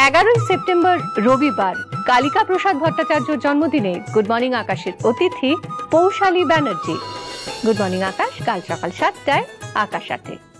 11ই September রবিবার কালিকা প্রসাদ ভট্টাচার্যর জন্মদিনে good morning আকাশের অতিথি পৌশালী ব্যানার্জি। গুড মর্নিং আকাশ কাল সকাল 7টায় আকাশ 8-এ।